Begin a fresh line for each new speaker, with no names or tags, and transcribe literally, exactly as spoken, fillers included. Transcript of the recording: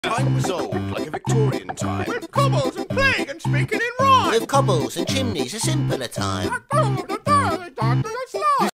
Time was old, like a Victorian time.
With cobbles and plague and speaking in rhyme.
With cobbles and chimneys, a simpler time.